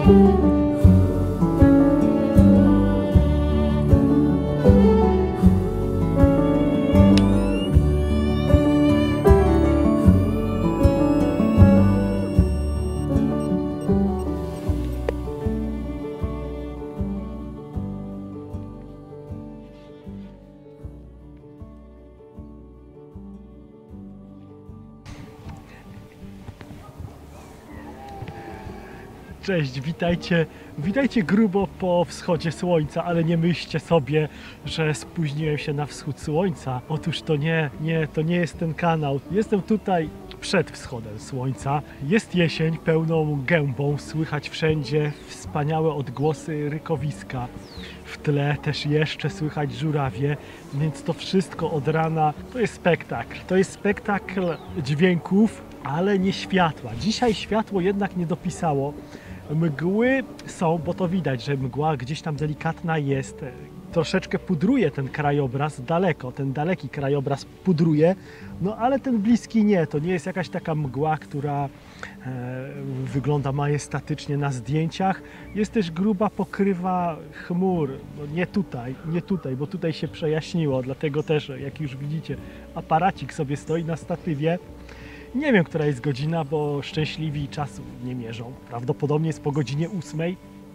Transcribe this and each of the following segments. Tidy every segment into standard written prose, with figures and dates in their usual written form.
Cześć, witajcie grubo po wschodzie słońca, ale nie myślcie sobie, że spóźniłem się na wschód słońca. Otóż to nie jest ten kanał. Jestem tutaj przed wschodem słońca. Jest jesień pełną gębą, słychać wszędzie wspaniałe odgłosy rykowiska. W tle też jeszcze słychać żurawie, więc to wszystko od rana to jest spektakl. To jest spektakl dźwięków, ale nie światła. Dzisiaj światło jednak nie dopisało. Mgły są, bo to widać, że mgła gdzieś tam delikatna jest. Troszeczkę pudruje ten krajobraz daleko, ten daleki krajobraz pudruje, no ale ten bliski nie. To nie jest jakaś taka mgła, która wygląda majestatycznie na zdjęciach. Jest też gruba pokrywa chmur. No nie tutaj, bo tutaj się przejaśniło, dlatego też, jak już widzicie, aparacik sobie stoi na statywie. Nie wiem, która jest godzina, bo szczęśliwi czasu nie mierzą. Prawdopodobnie jest po godzinie 8,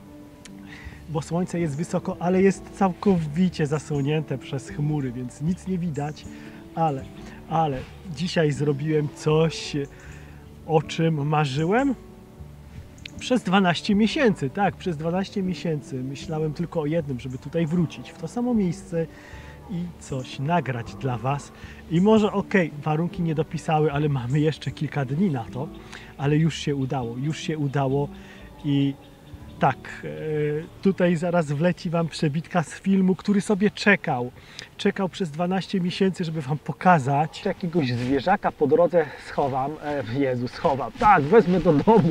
bo słońce jest wysoko, ale jest całkowicie zasłonięte przez chmury, więc nic nie widać. Ale dzisiaj zrobiłem coś, o czym marzyłem przez 12 miesięcy. Tak, przez 12 miesięcy myślałem tylko o jednym, żeby tutaj wrócić w to samo miejsce i coś nagrać dla Was. I może warunki nie dopisały, ale mamy jeszcze kilka dni na to, ale już się udało i tak, tutaj zaraz wleci Wam przebitka z filmu, który sobie czekał przez 12 miesięcy, żeby Wam pokazać. Jakiegoś zwierzaka po drodze schowam, tak, wezmę do domu.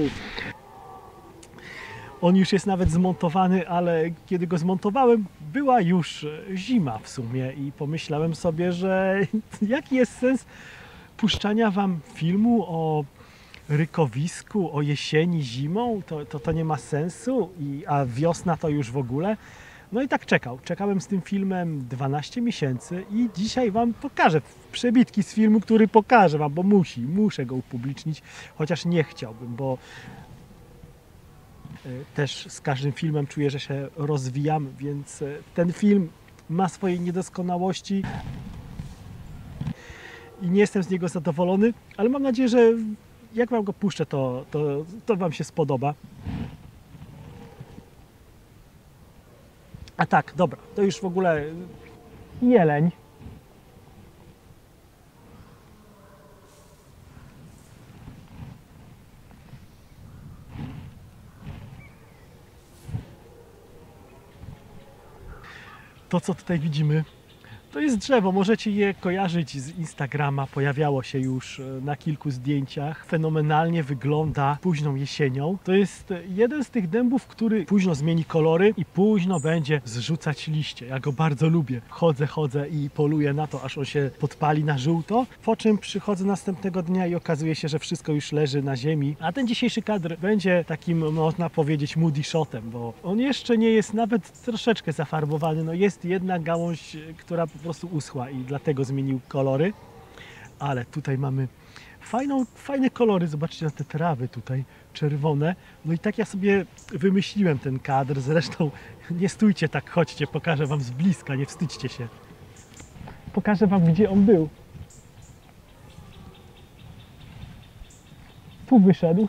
On już jest nawet zmontowany, ale kiedy go zmontowałem, była już zima w sumie i pomyślałem sobie, że jaki jest sens puszczania Wam filmu o rykowisku, o jesieni, zimą, to nie ma sensu, a wiosna to już w ogóle. No i tak czekałem z tym filmem 12 miesięcy i dzisiaj Wam pokażę przebitki z filmu, który pokażę Wam, bo muszę go upublicznić, chociaż nie chciałbym, bo też z każdym filmem czuję, że się rozwijam, więc ten film ma swoje niedoskonałości i nie jestem z niego zadowolony, ale mam nadzieję, że jak Wam go puszczę, to Wam się spodoba. A tak, dobra, to już w ogóle jeleń. To, co tutaj widzimy, to jest drzewo. Możecie je kojarzyć z Instagrama. Pojawiało się już na kilku zdjęciach. Fenomenalnie wygląda późną jesienią. To jest jeden z tych dębów, który późno zmieni kolory i późno będzie zrzucać liście. Ja go bardzo lubię. Chodzę i poluję na to, aż on się podpali na żółto. Po czym przychodzę następnego dnia i okazuje się, że wszystko już leży na ziemi. A ten dzisiejszy kadr będzie takim, można powiedzieć, moody shotem, bo on jeszcze nie jest nawet troszeczkę zafarbowany. No jest jedna gałąź, która po prostu uschła i dlatego zmienił kolory, ale tutaj mamy fajne kolory. Zobaczcie na te trawy tutaj czerwone. No i tak ja sobie wymyśliłem ten kadr. Zresztą nie stójcie tak, chodźcie, pokażę Wam z bliska, nie wstydźcie się. Pokażę Wam, gdzie on był. Tu wyszedł.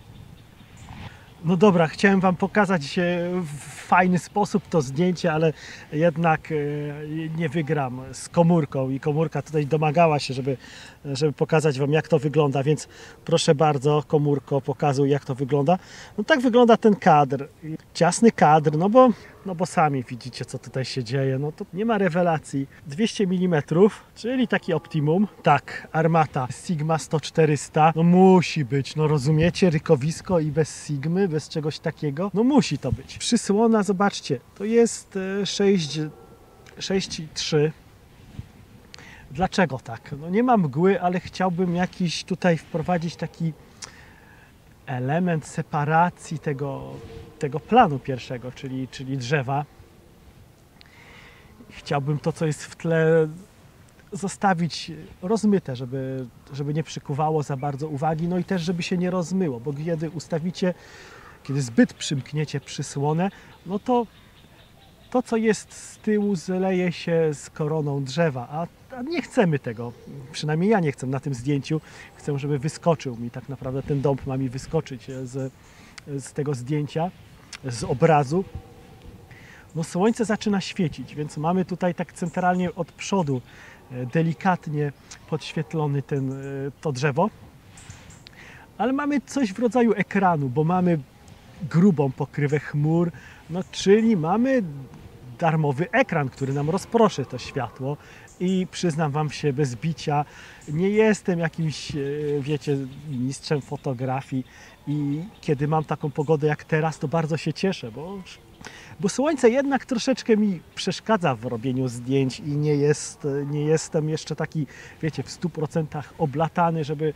No dobra, chciałem Wam pokazać w fajny sposób to zdjęcie, ale jednak nie wygram z komórką i komórka tutaj domagała się, żeby pokazać Wam, jak to wygląda, więc proszę bardzo, komórko, pokazuj, jak to wygląda. No tak wygląda ten kadr. Ciasny kadr, no bo sami widzicie, co tutaj się dzieje. No to nie ma rewelacji. 200 mm, czyli taki optimum. Tak, armata Sigma 100-400. No musi być, no rozumiecie, rykowisko i bez Sigmy, bez czegoś takiego. No musi to być. Przysłona, zobaczcie, to jest 6,3. Dlaczego tak? No nie ma mgły, ale chciałbym jakiś tutaj wprowadzić taki element separacji tego tego planu pierwszego, czyli drzewa. Chciałbym to, co jest w tle, zostawić rozmyte, żeby nie przykuwało za bardzo uwagi, no i też, żeby się nie rozmyło, bo kiedy zbyt przymkniecie przysłonę, no to to, co jest z tyłu, zleje się z koroną drzewa, a nie chcemy tego, przynajmniej ja nie chcę na tym zdjęciu, chcę, żeby wyskoczył mi, tak naprawdę ten dąb ma mi wyskoczyć z tego zdjęcia, z obrazu. No słońce zaczyna świecić, więc mamy tutaj tak centralnie od przodu delikatnie podświetlony to drzewo, ale mamy coś w rodzaju ekranu, bo mamy grubą pokrywę chmur, no czyli mamy darmowy ekran, który nam rozproszy to światło i przyznam Wam się bez bicia, nie jestem jakimś, wiecie, mistrzem fotografii i kiedy mam taką pogodę jak teraz, to bardzo się cieszę, bo słońce jednak troszeczkę mi przeszkadza w robieniu zdjęć i nie jestem jeszcze taki, wiecie, w 100% oblatany, żeby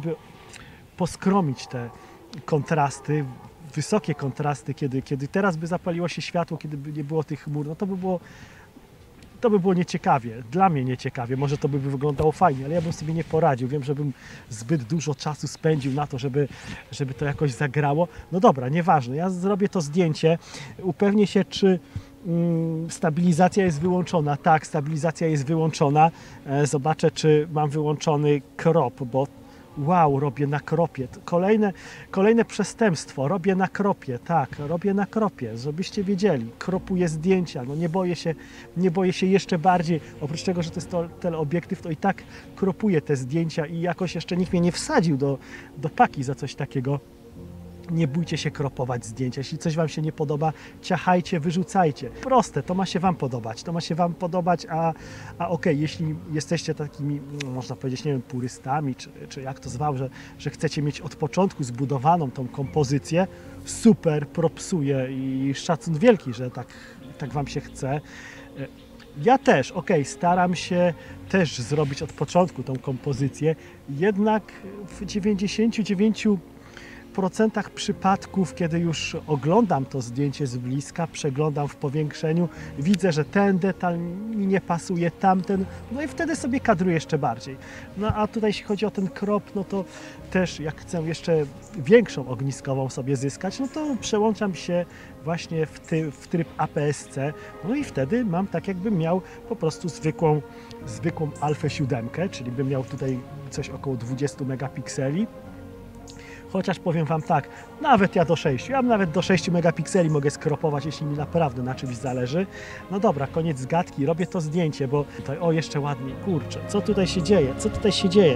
poskromić te kontrasty, wysokie kontrasty, kiedy teraz by zapaliło się światło, kiedy by nie było tych chmur, no to by było nieciekawie, dla mnie nieciekawie, może to by wyglądało fajnie, ale ja bym sobie nie poradził, wiem, że bym zbyt dużo czasu spędził na to, żeby to jakoś zagrało. No dobra, nieważne, ja zrobię to zdjęcie, upewnię się, czy stabilizacja jest wyłączona. Tak, stabilizacja jest wyłączona, zobaczę, czy mam wyłączony crop, bo wow, robię na kropie. Kolejne przestępstwo. Robię na kropie. Tak, robię na kropie. Żebyście wiedzieli. Kropuję zdjęcia. No nie boję się jeszcze bardziej. Oprócz tego, że to jest teleobiektyw, to i tak kropuję te zdjęcia i jakoś jeszcze nikt mnie nie wsadził do paki za coś takiego. Nie bójcie się kropować zdjęcia. Jeśli coś Wam się nie podoba, ciachajcie, wyrzucajcie. Proste, to ma się Wam podobać. To ma się Wam podobać, a okej, jeśli jesteście takimi, można powiedzieć, nie wiem, purystami, czy jak to zwał, że chcecie mieć od początku zbudowaną tą kompozycję, super, propsuję i szacun wielki, że tak Wam się chce. Ja też, staram się też zrobić od początku tą kompozycję, jednak w 99% przypadków, kiedy już oglądam to zdjęcie z bliska, przeglądam w powiększeniu, widzę, że ten detal mi nie pasuje, tamten, no i wtedy sobie kadruję jeszcze bardziej. No a tutaj jeśli chodzi o ten crop, no to też jak chcę jeszcze większą ogniskową sobie zyskać, no to przełączam się właśnie w tryb APS-C, no i wtedy mam tak, jakbym miał po prostu zwykłą Alfę 7, czyli bym miał tutaj coś około 20 megapikseli. Chociaż powiem Wam tak, nawet ja nawet do 6 megapikseli mogę skropować, jeśli mi naprawdę na czymś zależy. No dobra, koniec gadki, robię to zdjęcie, bo tutaj, jeszcze ładniej, kurczę, co tutaj się dzieje, co tutaj się dzieje?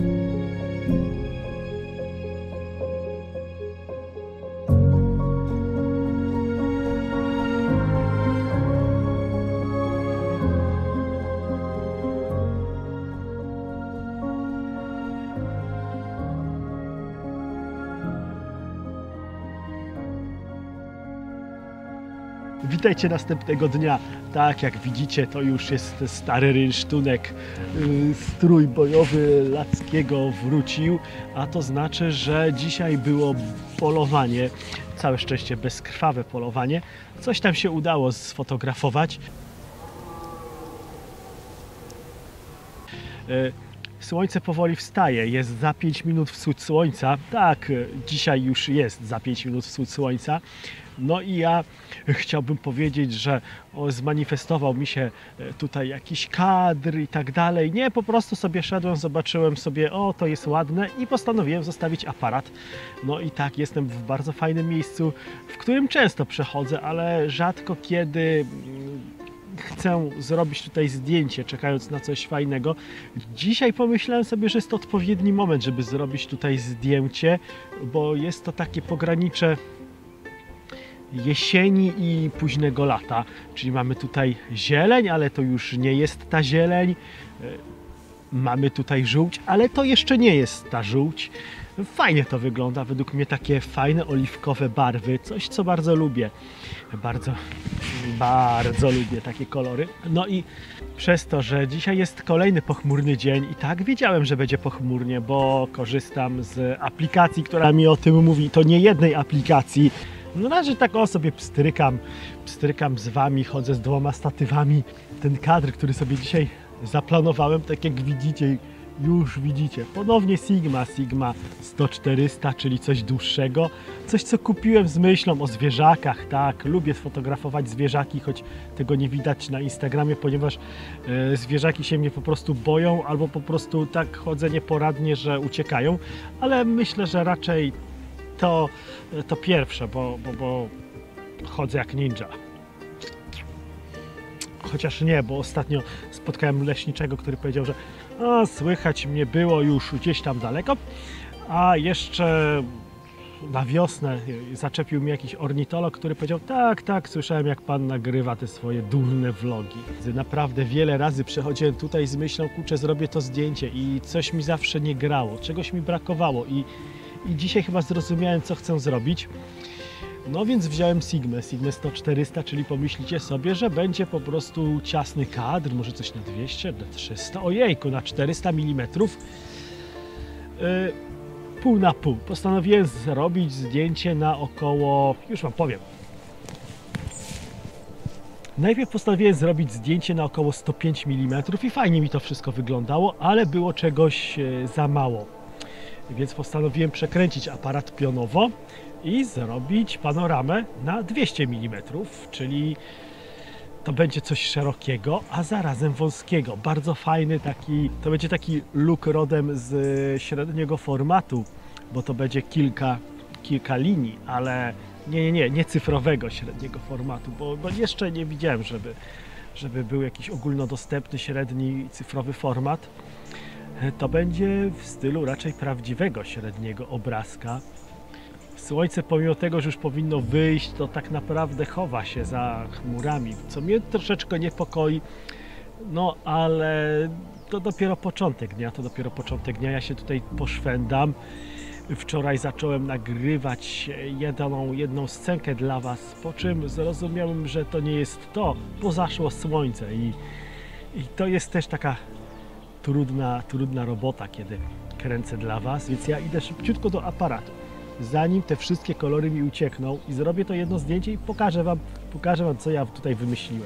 Witajcie następnego dnia. Tak jak widzicie, to już jest stary rynsztunek. Strój bojowy Lackiego wrócił, a to znaczy, że dzisiaj było polowanie. Całe szczęście bezkrwawe polowanie. Coś tam się udało sfotografować. Słońce powoli wstaje, jest za 5 minut wschód słońca. Tak, dzisiaj już jest za 5 minut wschód słońca. No i ja chciałbym powiedzieć, że zmanifestował mi się tutaj jakiś kadr i tak dalej. Nie, po prostu sobie szedłem, zobaczyłem sobie, o, to jest ładne i postanowiłem zostawić aparat. No i tak, jestem w bardzo fajnym miejscu, w którym często przechodzę, ale rzadko kiedy chcę zrobić tutaj zdjęcie, czekając na coś fajnego. Dzisiaj pomyślałem sobie, że jest to odpowiedni moment, żeby zrobić tutaj zdjęcie, bo jest to takie pogranicze jesieni i późnego lata, czyli mamy tutaj zieleń, ale to już nie jest ta zieleń. Mamy tutaj żółć, ale to jeszcze nie jest ta żółć. Fajnie to wygląda, według mnie takie fajne oliwkowe barwy, coś co bardzo lubię. Bardzo lubię takie kolory. No i przez to, że dzisiaj jest kolejny pochmurny dzień i tak wiedziałem, że będzie pochmurnie, bo korzystam z aplikacji, która mi o tym mówi. To nie jednej aplikacji. No raczej tak sobie pstrykam z wami, chodzę z 2 statywami. Ten kadr, który sobie dzisiaj zaplanowałem, tak jak widzicie, już widzicie, ponownie Sigma 100-400, czyli coś dłuższego, coś co kupiłem z myślą o zwierzakach, tak, lubię sfotografować zwierzaki, choć tego nie widać na Instagramie, ponieważ zwierzaki się mnie po prostu boją, albo po prostu tak chodzę nieporadnie, że uciekają, ale myślę, że raczej to pierwsze, bo chodzę jak ninja. Chociaż nie, bo ostatnio spotkałem leśniczego, który powiedział, że słychać mnie było już gdzieś tam daleko, a jeszcze na wiosnę zaczepił mnie jakiś ornitolog, który powiedział, tak, słyszałem jak pan nagrywa te swoje durne vlogi. Naprawdę wiele razy przechodziłem tutaj z myślą, kurczę, zrobię to zdjęcie i coś mi zawsze nie grało, czegoś mi brakowało i dzisiaj chyba zrozumiałem, co chcę zrobić. No więc wziąłem Sigmę 100-400, czyli pomyślicie sobie, że będzie po prostu ciasny kadr, może coś na 200, na 300, ojejku, na 400 mm. Pół na pół. Postanowiłem zrobić zdjęcie na około, już wam powiem. Najpierw postanowiłem zrobić zdjęcie na około 105 mm i fajnie mi to wszystko wyglądało, ale było czegoś za mało. Więc postanowiłem przekręcić aparat pionowo i zrobić panoramę na 200 mm, czyli to będzie coś szerokiego, a zarazem wąskiego. Bardzo fajny taki, to będzie taki look rodem z średniego formatu, bo to będzie kilka linii, ale nie cyfrowego średniego formatu, bo jeszcze nie widziałem, żeby był jakiś ogólnodostępny średni cyfrowy format. To będzie w stylu raczej prawdziwego średniego obrazka. Słońce, pomimo tego, że już powinno wyjść, to tak naprawdę chowa się za chmurami, co mnie troszeczkę niepokoi. No ale to dopiero początek dnia, ja się tutaj poszwędam. Wczoraj zacząłem nagrywać jedną scenkę dla was, po czym zrozumiałem, że to nie jest to, bo zaszło słońce i to jest też taka trudna robota, kiedy kręcę dla was, więc ja idę szybciutko do aparatu, zanim te wszystkie kolory mi uciekną i zrobię to jedno zdjęcie i pokażę wam, co ja tutaj wymyśliłem.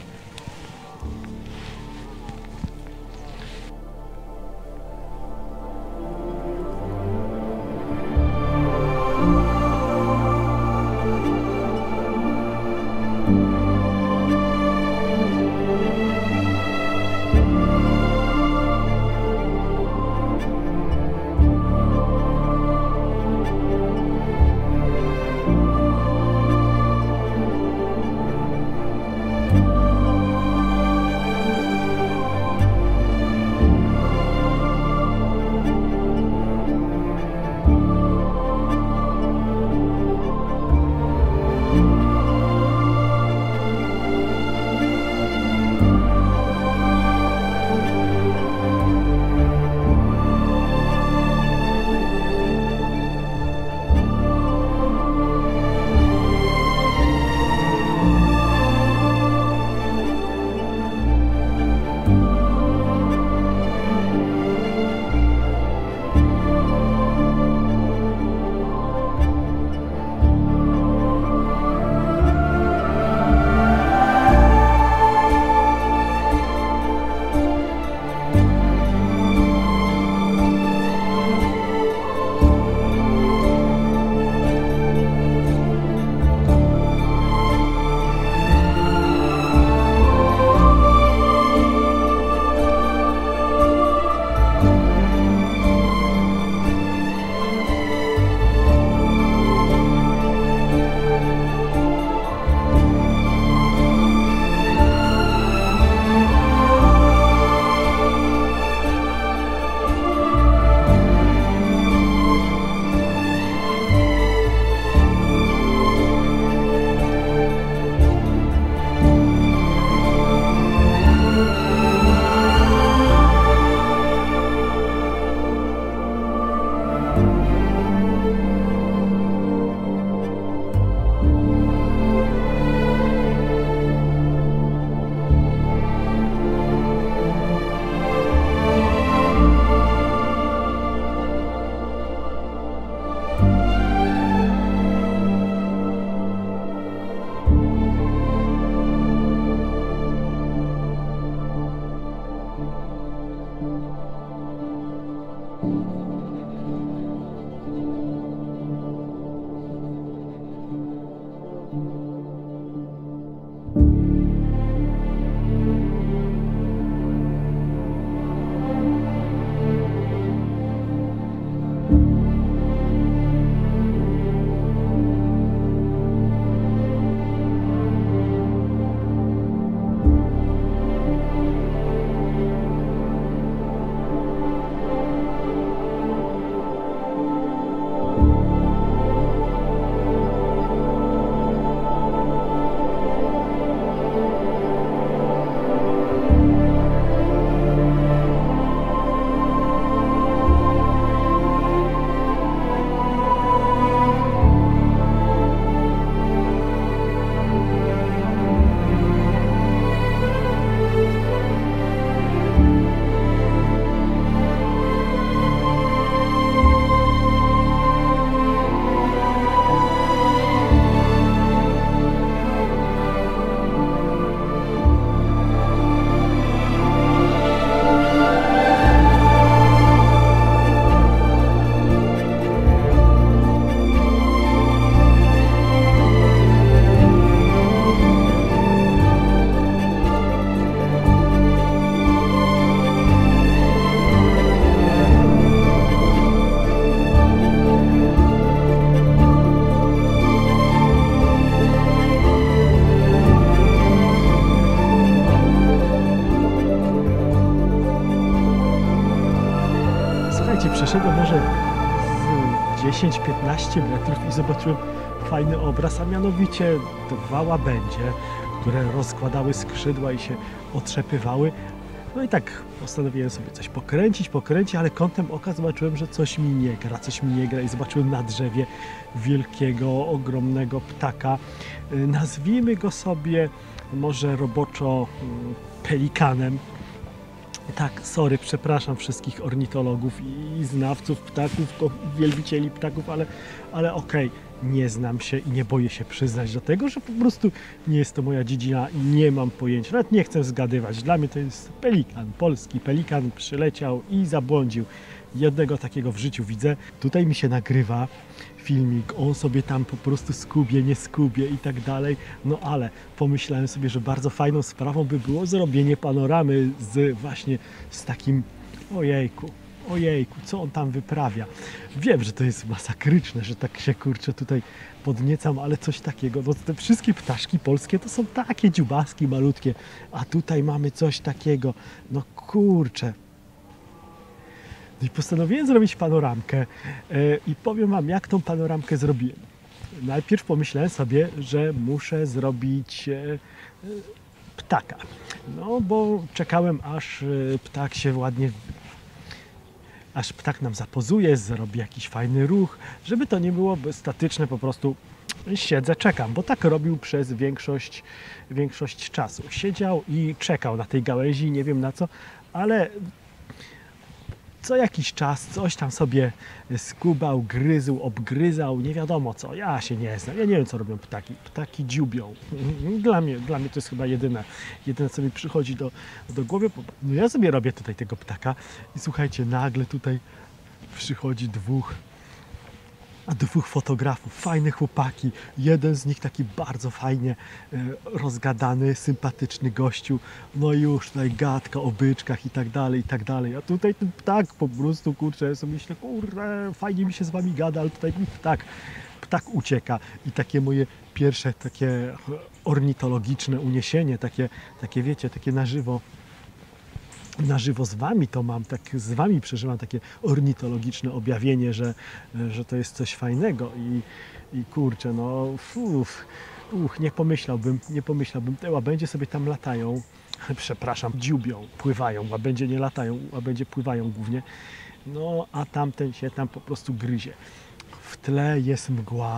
Słuchajcie, przeszedłem może z 10-15 metrów i zobaczyłem fajny obraz, a mianowicie dwa łabędzie, które rozkładały skrzydła i się otrzepywały. No i tak postanowiłem sobie coś pokręcić, ale kątem oka zobaczyłem, że coś mi nie gra i zobaczyłem na drzewie wielkiego, ogromnego ptaka. Nazwijmy go sobie może roboczo pelikanem. Tak, sorry, przepraszam wszystkich ornitologów i znawców ptaków, wielbicieli ptaków, ale okej, nie znam się i nie boję się przyznać do tego, że po prostu nie jest to moja dziedzina i nie mam pojęcia, nawet nie chcę zgadywać. Dla mnie to jest pelikan, polski pelikan przyleciał i zabłądził. Jednego takiego w życiu widzę. Tutaj mi się nagrywa filmik, on sobie tam po prostu skubie, nie skubie i tak dalej. No ale pomyślałem sobie, że bardzo fajną sprawą by było zrobienie panoramy właśnie z takim ojejku, co on tam wyprawia. Wiem, że to jest masakryczne, że tak się kurczę tutaj podniecam, ale coś takiego. No te wszystkie ptaszki polskie to są takie dziubaski malutkie, a tutaj mamy coś takiego. No kurczę. I postanowiłem zrobić panoramkę i powiem Wam, jak tą panoramkę zrobiłem. Najpierw pomyślałem sobie, że muszę zrobić ptaka. No bo czekałem, aż ptak nam zapozuje, zrobi jakiś fajny ruch, żeby to nie było statyczne, po prostu siedzę, czekam, bo tak robił przez większość czasu. Siedział i czekał na tej gałęzi, nie wiem na co, ale co jakiś czas coś tam sobie skubał, gryzł, obgryzał, nie wiadomo co. Ja się nie znam, ja nie wiem co robią ptaki. Ptaki dziubią. Dla mnie to jest chyba jedyne co mi przychodzi do głowy. No ja sobie robię tutaj tego ptaka i słuchajcie, nagle tutaj przychodzi dwóch fotografów, fajne chłopaki, jeden z nich taki bardzo fajnie rozgadany, sympatyczny gościu, no i już tutaj gadka o byczkach i tak dalej, a tutaj ten ptak po prostu, kurczę, ja sobie myślę, kurde, fajnie mi się z wami gada, ale tutaj mi ptak ucieka i takie moje pierwsze takie ornitologiczne uniesienie, takie wiecie, takie na żywo z wami to mam, tak z wami przeżywam takie ornitologiczne objawienie, że to jest coś fajnego i kurczę, no nie pomyślałbym, te łabędzie sobie tam latają, przepraszam, dziubią, pływają, łabędzie nie latają, łabędzie pływają głównie, no a tamten się tam po prostu gryzie. W tle jest mgła.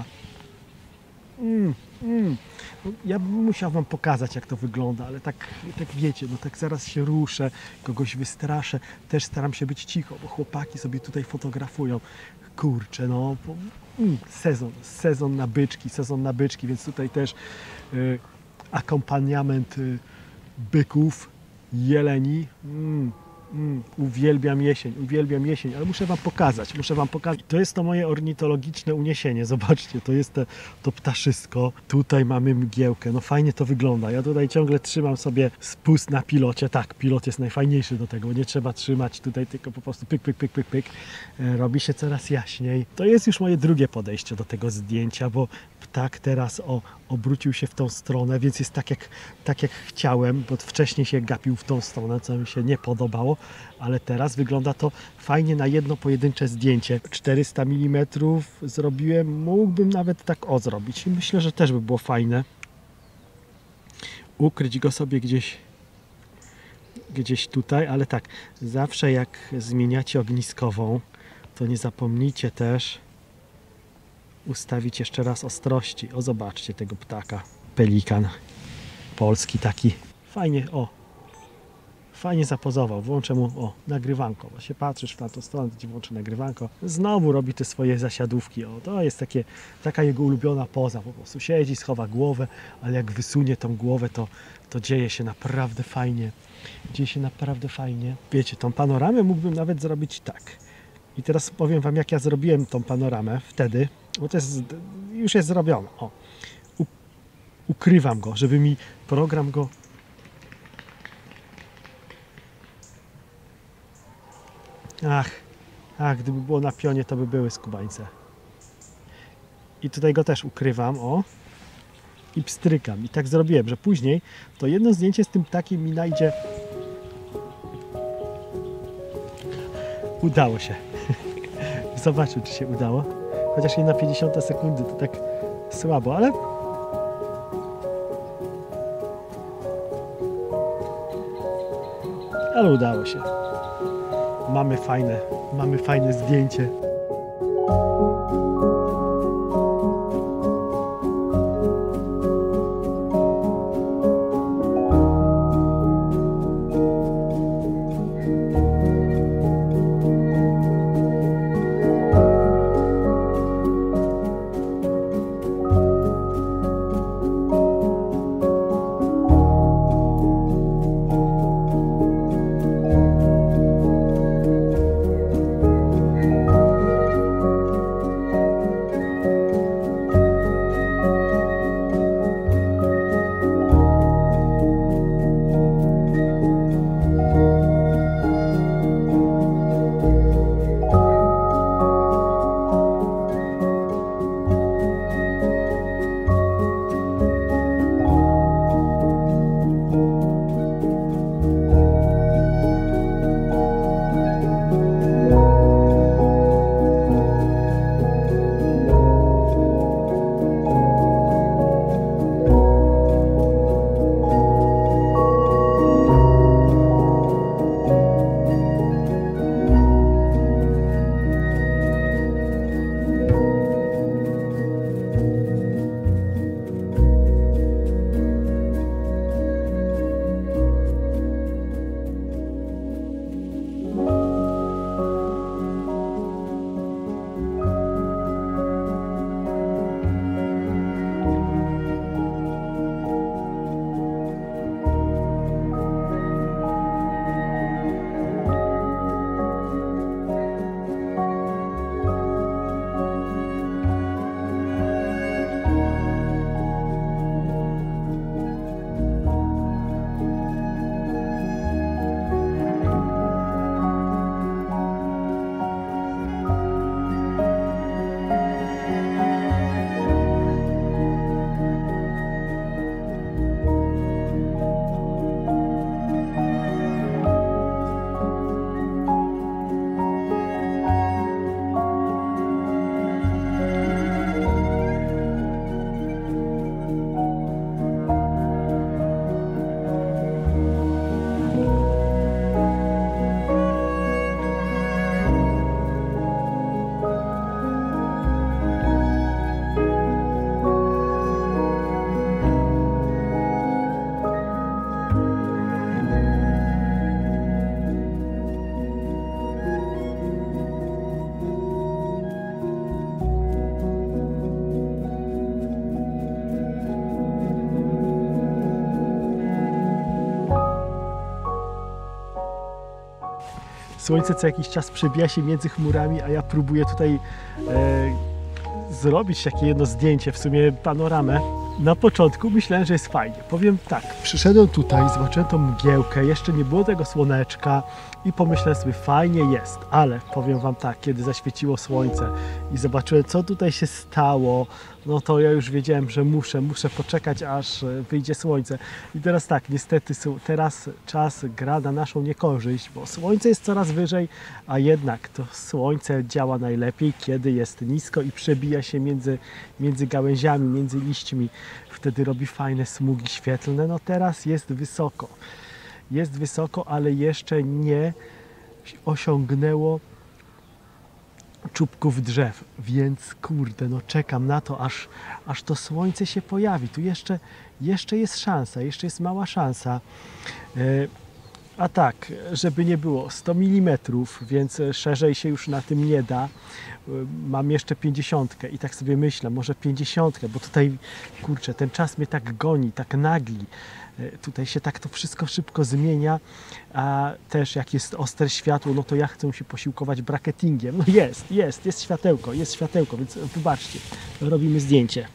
Ja bym musiał wam pokazać, jak to wygląda, ale tak wiecie, no tak zaraz się ruszę, kogoś wystraszę, też staram się być cicho, bo chłopaki sobie tutaj fotografują. Kurczę, no sezon na byczki, więc tutaj też akompaniament byków, jeleni. Uwielbiam jesień, ale muszę wam pokazać. To jest to moje ornitologiczne uniesienie. Zobaczcie, to jest to ptaszysko. Tutaj mamy mgiełkę. No fajnie to wygląda. Ja tutaj ciągle trzymam sobie spust na pilocie. Tak, pilot jest najfajniejszy do tego. Nie trzeba trzymać tutaj, tylko po prostu pyk. Robi się coraz jaśniej. To jest już moje drugie podejście do tego zdjęcia, bo ptak teraz obrócił się w tą stronę, więc jest tak jak chciałem, bo wcześniej się gapił w tą stronę, co mi się nie podobało, ale teraz wygląda to fajnie na jedno pojedyncze zdjęcie. 400 mm zrobiłem, mógłbym nawet tak zrobić i myślę, że też by było fajne. Ukryć go sobie gdzieś tutaj, ale tak, zawsze jak zmieniacie ogniskową, to nie zapomnijcie też ustawić jeszcze raz ostrości. O, zobaczcie tego ptaka. Pelikan polski taki. Fajnie zapozował. Włączę mu, nagrywanko. Bo się patrzysz w tamtą stronę, to ci włączy nagrywanko. Znowu robi te swoje zasiadówki. To jest taka jego ulubiona poza. Po prostu siedzi, schowa głowę, ale jak wysunie tą głowę, to dzieje się naprawdę fajnie. Wiecie, tą panoramę mógłbym nawet zrobić tak. I teraz powiem wam, jak ja zrobiłem tą panoramę wtedy, bo to już jest zrobione. Ukrywam go, żeby mi program go... Gdyby było na pionie, to by były skubańce. I tutaj go też ukrywam, i pstrykam. I tak zrobiłem, że później to jedno zdjęcie z tym ptakiem mi najdzie Udało się. Zobaczmy, czy się udało. Chociaż 1/50 sekundy to tak słabo, ale... Ale udało się. Mamy fajne zdjęcie. Słońce co jakiś czas przebija się między chmurami, a ja próbuję tutaj zrobić takie jedno zdjęcie, w sumie panoramę. Na początku myślałem, że jest fajnie. Powiem tak, przyszedłem tutaj, zobaczyłem tą mgiełkę, jeszcze nie było tego słoneczka i pomyślałem sobie, fajnie jest, ale powiem wam tak, kiedy zaświeciło słońce i zobaczyłem, co tutaj się stało, no to ja już wiedziałem, że muszę poczekać, aż wyjdzie słońce. I teraz tak, niestety teraz czas gra na naszą niekorzyść, bo słońce jest coraz wyżej, a jednak to słońce działa najlepiej, kiedy jest nisko i przebija się między gałęziami, między liśćmi. Wtedy robi fajne smugi świetlne. No teraz jest wysoko, ale jeszcze nie osiągnęło czubków drzew, więc kurde, no czekam na to, aż to słońce się pojawi. Tu jeszcze jest szansa, jeszcze jest mała szansa. A tak, żeby nie było, 100 mm, więc szerzej się już na tym nie da. Mam jeszcze 50 i tak sobie myślę, może 50, bo tutaj, kurczę, ten czas mnie tak goni, tak nagli. Tutaj się tak to wszystko szybko zmienia, a też jak jest ostre światło, no to ja chcę się posiłkować bracketingiem. No jest światełko, więc wybaczcie, robimy zdjęcie.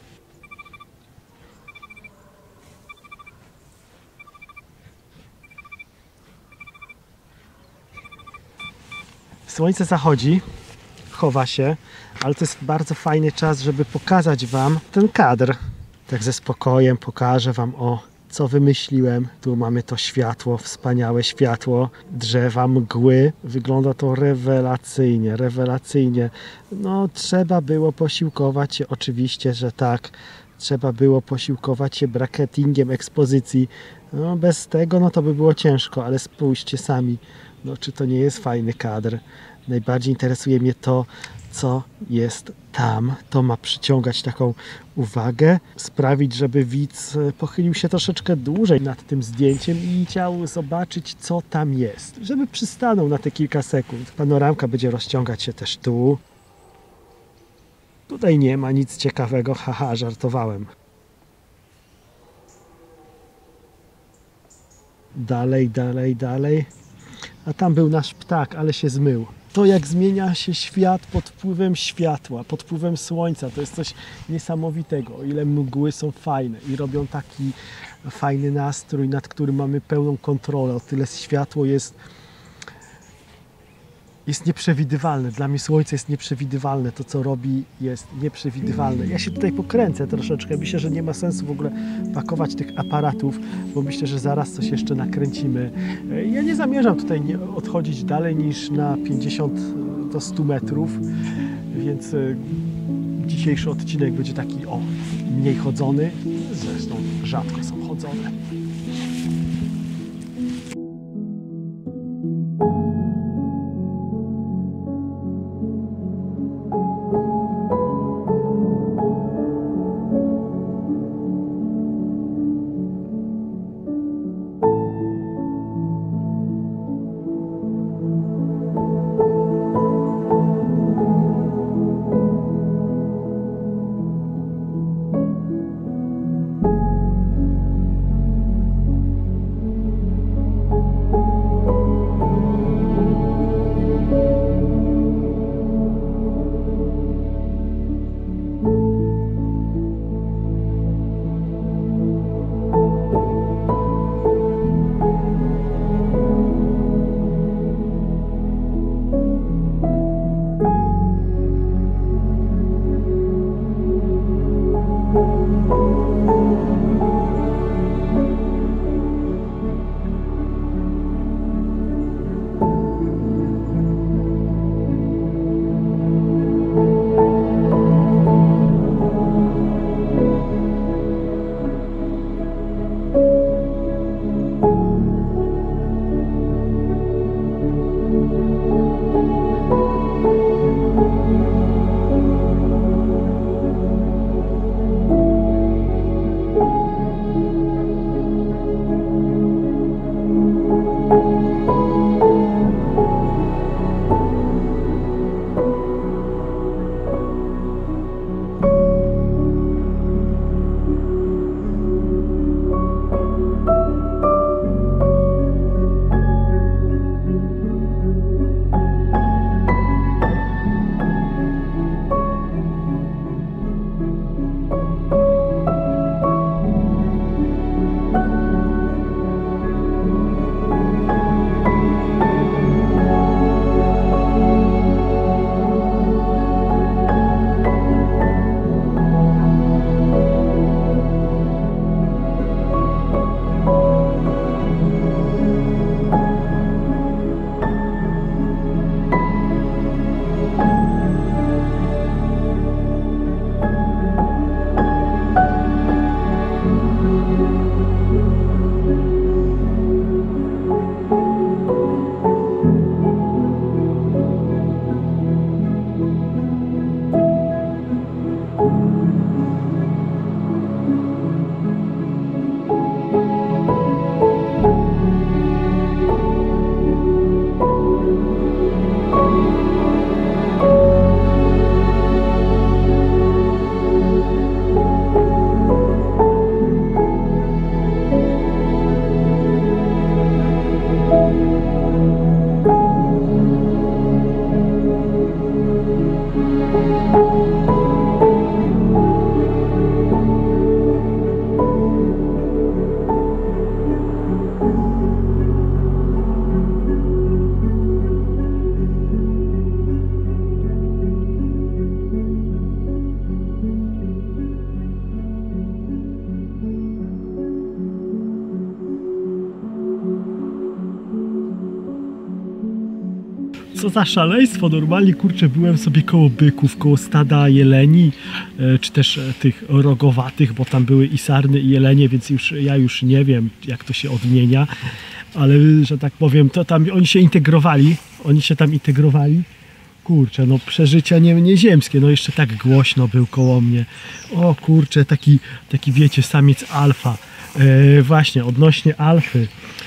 Słońce zachodzi, chowa się, ale to jest bardzo fajny czas, żeby pokazać wam ten kadr. Tak ze spokojem pokażę wam, o, co wymyśliłem. Tu mamy to światło, wspaniałe światło, drzewa, mgły. Wygląda to rewelacyjnie, rewelacyjnie. No, trzeba było posiłkować się, oczywiście, że tak. Trzeba było posiłkować się bracketingiem ekspozycji. No, bez tego no to by było ciężko, ale spójrzcie sami, no, czy to nie jest fajny kadr. Najbardziej interesuje mnie to, co jest tam. To ma przyciągać taką uwagę, sprawić, żeby widz pochylił się troszeczkę dłużej nad tym zdjęciem i chciał zobaczyć, co tam jest. Żeby przystanął na te kilka sekund. Panoramka będzie rozciągać się też tu. Tutaj nie ma nic ciekawego, haha, żartowałem. Dalej, dalej, dalej. A tam był nasz ptak, ale się zmył. To jak zmienia się świat pod wpływem światła, pod wpływem słońca, to jest coś niesamowitego. O ile mgły są fajne i robią taki fajny nastrój, nad którym mamy pełną kontrolę, o tyle światło jest nieprzewidywalne. Dla mnie słońce jest nieprzewidywalne. To, co robi, jest nieprzewidywalne. Ja się tutaj pokręcę troszeczkę. Myślę, że nie ma sensu w ogóle pakować tych aparatów, bo myślę, że zaraz coś jeszcze nakręcimy. Ja nie zamierzam tutaj odchodzić dalej niż na 50 do 100 metrów, więc dzisiejszy odcinek będzie taki mniej chodzony. Zresztą rzadko są chodzone. Co za szaleństwo, normalnie kurczę byłem sobie koło byków, koło stada jeleni, czy też tych rogowatych, bo tam były i sarny i jelenie, więc ja już nie wiem jak to się odmienia, ale że tak powiem, to tam oni się tam integrowali. Kurczę, no przeżycia nieziemskie, no jeszcze tak głośno był koło mnie. O kurczę, taki wiecie, samiec alfa. Właśnie, odnośnie alfy.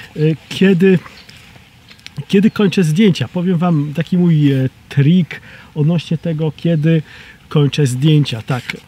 Kiedy kończę zdjęcia? Powiem wam taki mój trik odnośnie tego, kiedy kończę zdjęcia.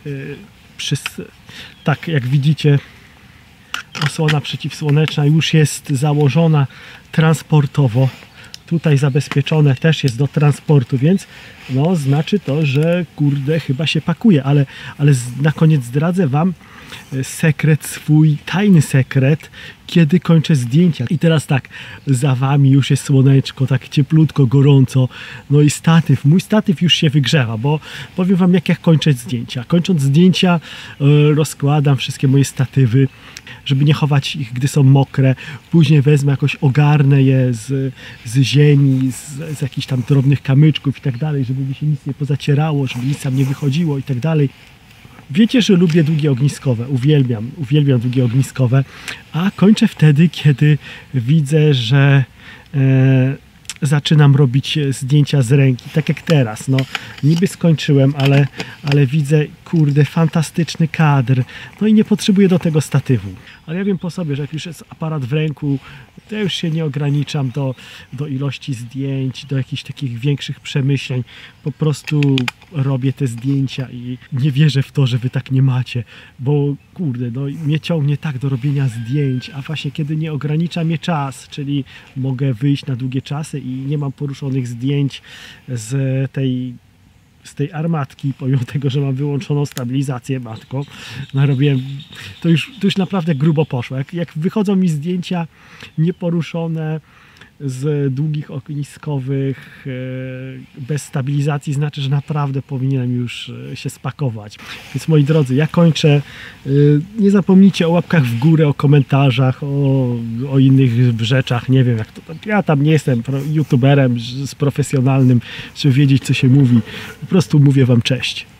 Tak, jak widzicie, osłona przeciwsłoneczna już jest założona transportowo. Tutaj zabezpieczone też jest do transportu, więc no znaczy to, że kurde chyba się pakuje, ale na koniec zdradzę wam sekret, swój tajny sekret, kiedy kończę zdjęcia. I teraz tak, za wami już jest słoneczko, tak cieplutko, gorąco, no i mój statyw już się wygrzewa, bo powiem wam jak kończę zdjęcia. Kończąc zdjęcia rozkładam wszystkie moje statywy, żeby nie chować ich, gdy są mokre. Później wezmę jakoś, ogarnę je z ziemi, z jakichś tam drobnych kamyczków i tak dalej, żeby mi się nic nie pozacierało, żeby nic tam nie wychodziło i tak dalej. Wiecie, że lubię długie ogniskowe, uwielbiam długie ogniskowe, a kończę wtedy, kiedy widzę, że zaczynam robić zdjęcia z ręki, tak jak teraz. No, niby skończyłem, ale widzę, kurde, fantastyczny kadr. No i nie potrzebuję do tego statywu. Ale ja wiem po sobie, że jak już jest aparat w ręku, to ja już się nie ograniczam do ilości zdjęć, do jakichś takich większych przemyśleń. Po prostu robię te zdjęcia i nie wierzę w to, że wy tak nie macie, bo kurde, no mnie ciągnie tak do robienia zdjęć, a właśnie kiedy nie ogranicza mnie czas, czyli mogę wyjść na długie czasy i nie mam poruszonych zdjęć z tej armatki, pomimo tego, że mam wyłączoną stabilizację, matko, narobiłem, to już naprawdę grubo poszło. Jak wychodzą mi zdjęcia nieporuszone z długich ogniskowych, bez stabilizacji, znaczy, że naprawdę powinienem już się spakować. Więc moi drodzy, ja kończę. Nie zapomnijcie o łapkach w górę, o komentarzach, o innych rzeczach. Nie wiem jak to tam. Ja tam nie jestem youtuberem z profesjonalnym, żeby wiedzieć co się mówi. Po prostu mówię wam cześć.